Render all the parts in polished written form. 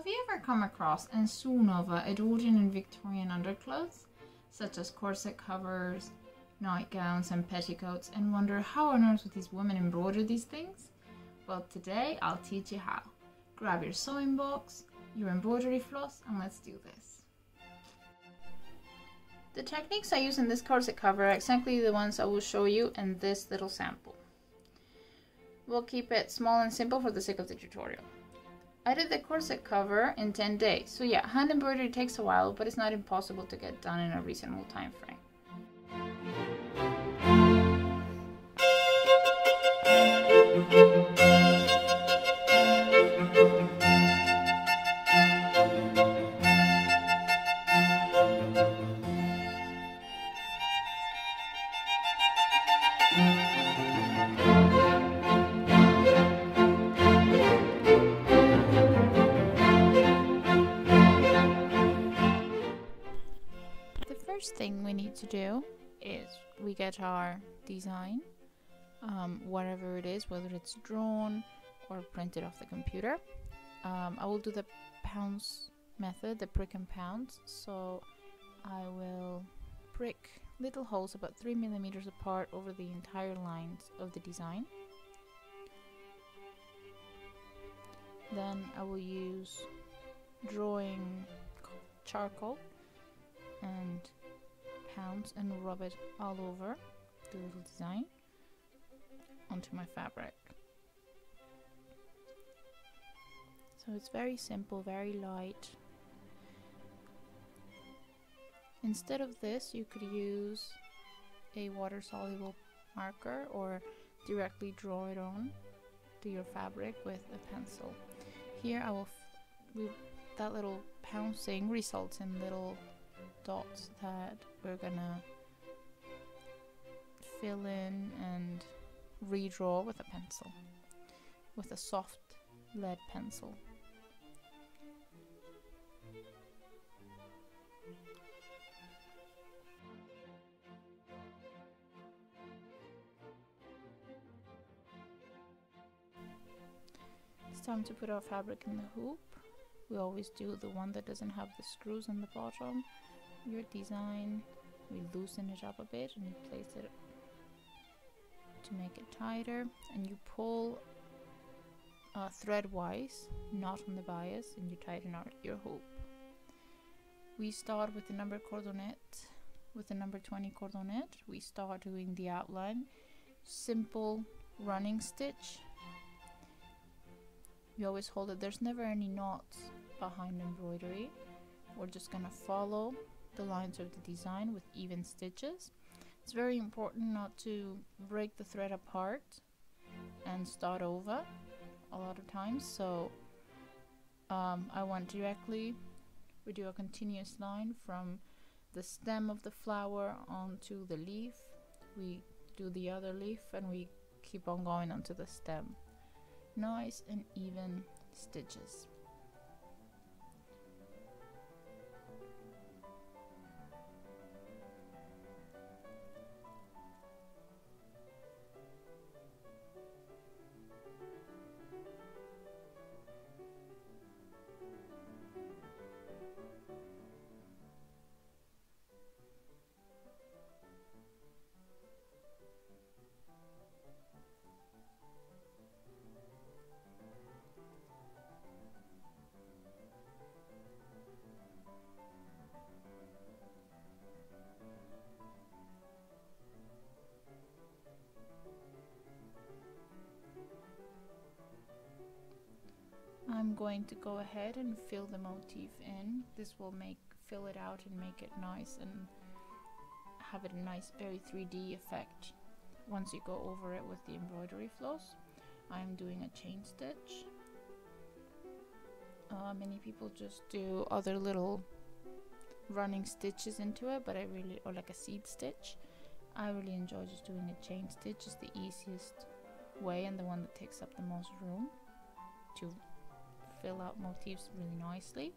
Have you ever come across en su nova Edwardian and Victorian underclothes, such as corset covers, nightgowns and petticoats, and wonder how on earth would these women embroider these things? Well, today I'll teach you how. Grab your sewing box, your embroidery floss, and let's do this. The techniques I use in this corset cover are exactly the ones I will show you in this little sample. We'll keep it small and simple for the sake of the tutorial. I did the corset cover in 10 days, so yeah, hand embroidery takes a while, but it's not impossible to get done in a reasonable time frame. First thing we need to do is we get our design, whatever it is, whether it's drawn or printed off the computer. I will do the pounds method, the prick and pounds, so I will prick little holes about 3 millimeters apart over the entire lines of the design. Then I will use drawing charcoal and pounds and rub it all over the little design onto my fabric. So it's very simple, very light. Instead of this, you could use a water-soluble marker or directly draw it on to your fabric with a pencil. Here I will that little pouncing results in little dots that we're gonna fill in and redraw with a pencil, with a soft lead pencil. It's time to put our fabric in the hoop. We always do the one that doesn't have the screws on the bottom. Your design, we loosen it up a bit and place it to make it tighter, and you pull thread-wise, not on the bias, and you tighten out your hoop. We start with the number cordonette, with the number 20 cordonette. We start doing the outline, simple running stitch. You always hold it. There's never any knots behind embroidery. We're just gonna follow the lines of the design with even stitches. It's very important not to break the thread apart and start over a lot of times, so I went directly, we do a continuous line from the stem of the flower onto the leaf, we do the other leaf, and we keep on going onto the stem. Nice and even stitches. I'm going to go ahead and fill the motif in. This will fill it out and make it nice and have it a nice, very 3D effect. Once you go over it with the embroidery floss, I'm doing a chain stitch. Many people just do other little running stitches into it, but or like a seed stitch. I really enjoy just doing a chain stitch. It's the easiest way and the one that takes up the most room to fill out motifs really nicely.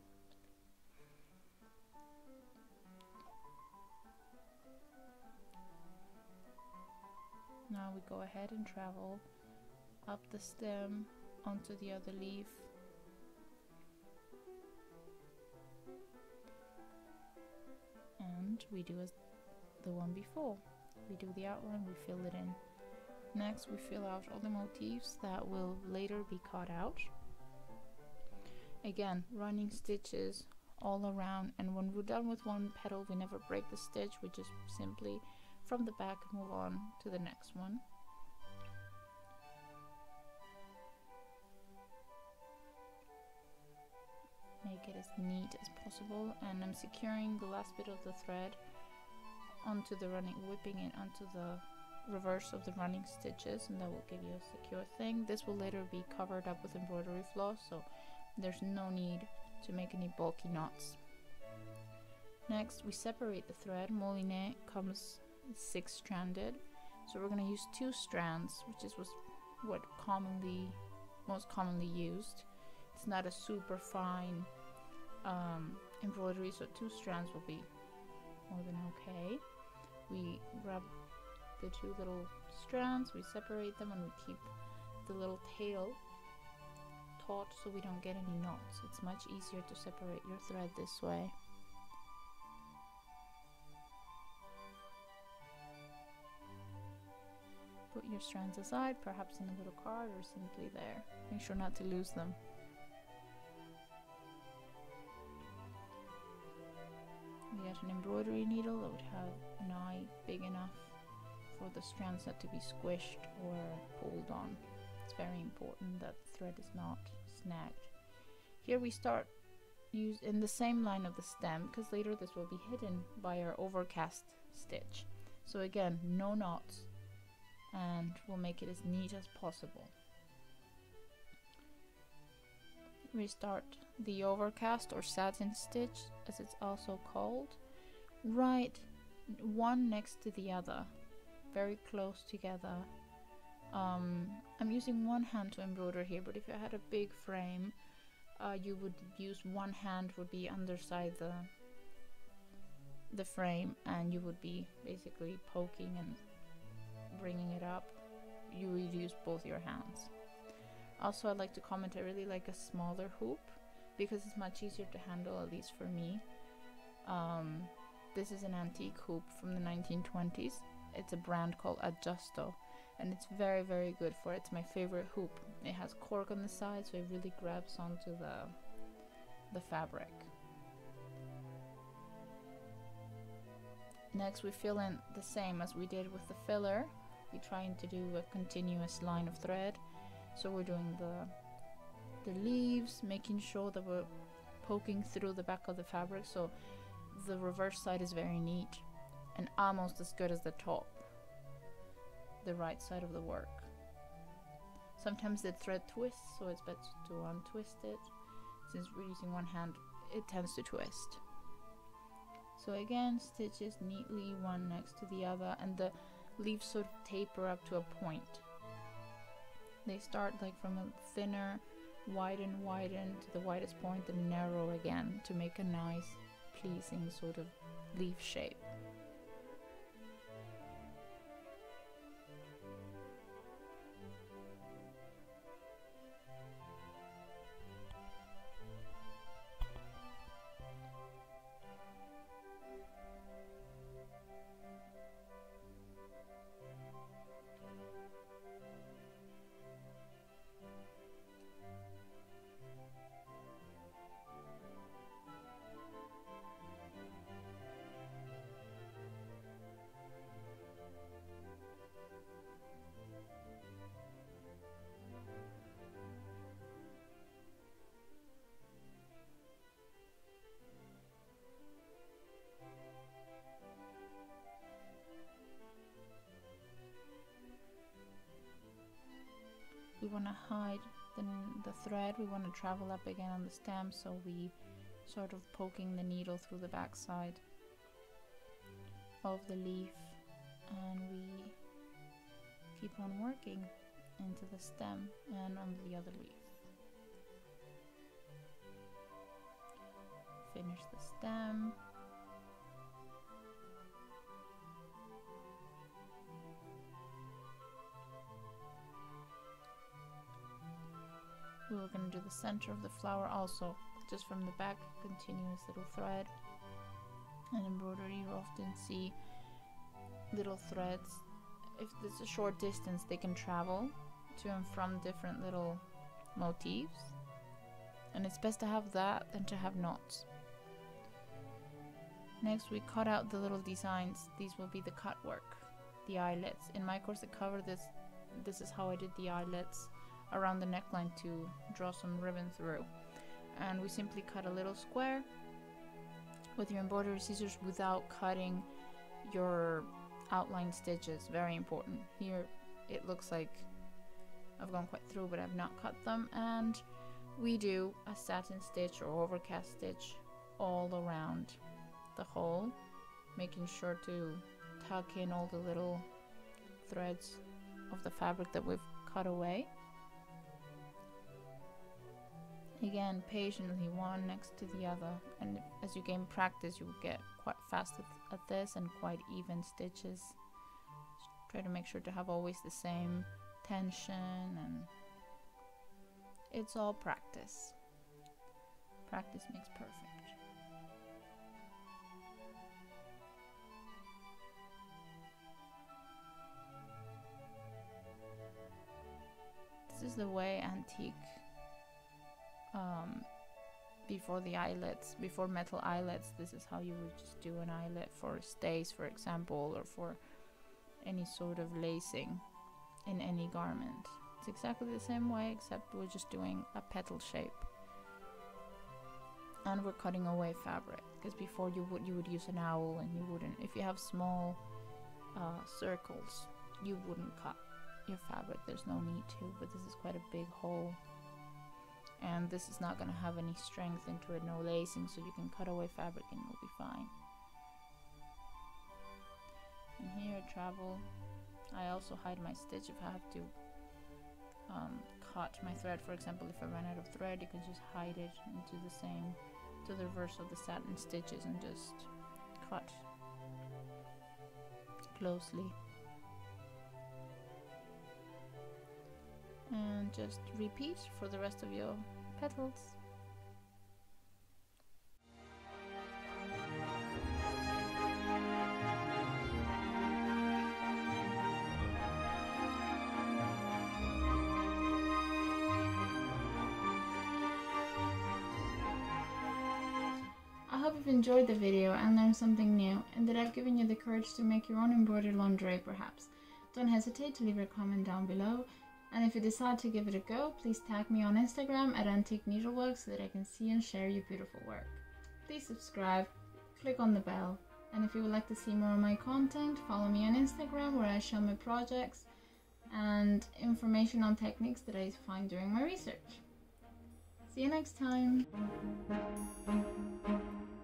Now we go ahead and travel up the stem onto the other leaf and we do as the one before. We do the outline, we fill it in. Next, we fill out all the motifs that will later be cut out. Again, running stitches all around, and when we're done with one petal, we never break the stitch. We just simply from the back move on to the next one. Make it as neat as possible, and I'm securing the last bit of the thread onto the running, whipping it onto the reverse of the running stitches, and that will give you a secure thing. This will later be covered up with embroidery floss, so there's no need to make any bulky knots. Next, we separate the thread. Moulinet comes 6-stranded, so we're going to use 2 strands, which is what most commonly used. It's not a super fine embroidery, so 2 strands will be more than okay. We grab the 2 little strands, we separate them, and we keep the little tail taut so we don't get any knots. It's much easier to separate your thread this way. Put your strands aside, perhaps in a little card or simply there. Make sure not to lose them. We get an embroidery needle that would have an eye big enough for the strands not to be squished or pulled on. It's very important that the thread is not snagged. Here we start in the same line of the stem, because later this will be hidden by our overcast stitch. So again, no knots, and we'll make it as neat as possible. We start the overcast or satin stitch, as it's also called, right one next to the other, very close together. I'm using one hand to embroider here, but if you had a big frame, you would use one hand would be underside the frame, and you would be basically poking and bringing it up. You would use both your hands. Also, I'd like to comment, I really like a smaller hoop because it's much easier to handle, at least for me. This is an antique hoop from the 1920s. It's a brand called Adjusto, and it's very, very good for it. It's my favorite hoop. It has cork on the side, so it really grabs onto the fabric. Next, we fill in the same as we did with the filler. We're trying to do a continuous line of thread. So we're doing the leaves, making sure that we're poking through the back of the fabric, so the reverse side is very neat and almost as good as the top, the right side of the work. Sometimes the thread twists, so it's better to untwist it. Since we're using one hand, it tends to twist. So again, stitches neatly one next to the other, and the leaves sort of taper up to a point. They start like from a thinner, widen to the widest point, and narrow again to make a nice, pleasing sort of leaf shape. We want to hide the thread. We want to travel up again on the stem, so we sort of poking the needle through the back side of the leaf, and we keep on working into the stem and on the other leaf. Finish the stem. We were going to do the center of the flower also, just from the back, continuous little thread. And embroidery, you often see little threads. If it's a short distance, they can travel to and from different little motifs, and it's best to have that than to have knots. Next, we cut out the little designs. These will be the cut work, the eyelets. In my corset cover, this is how I did the eyelets around the neckline to draw some ribbon through. And we simply cut a little square with your embroidery scissors without cutting your outline stitches. Very important. Here it looks like I've gone quite through, but I've not cut them. And we do a satin stitch or overcast stitch all around the hole, making sure to tuck in all the little threads of the fabric that we've cut away. Again, patiently, one next to the other, and as you gain practice, you will get quite fast at this and quite even stitches. Just try to make sure to have always the same tension, and it's all practice. Practice makes perfect. This is the way antique, before the eyelets, before metal eyelets, this is how you would just do an eyelet for stays, for example, or for any sort of lacing in any garment. It's exactly the same way, except we're just doing a petal shape, and we're cutting away fabric, because before you would use an owl, and you wouldn't, if you have small circles, you wouldn't cut your fabric. There's no need to, but this is quite a big hole, and this is not going to have any strength into it, no lacing, so you can cut away fabric and it'll be fine. And here I travel. I also hide my stitch if I have to cut my thread. For example, if I run out of thread, you can just hide it into the reverse of the satin stitches and just cut closely. And just repeat for the rest of your petals. I hope you've enjoyed the video and learned something new, and that I've given you the courage to make your own embroidered lingerie perhaps. Don't hesitate to leave a comment down below. And if you decide to give it a go, please tag me on Instagram at Antique Needlework so that I can see and share your beautiful work. Please subscribe, click on the bell, and if you would like to see more of my content, follow me on Instagram where I show my projects and information on techniques that I find during my research. See you next time!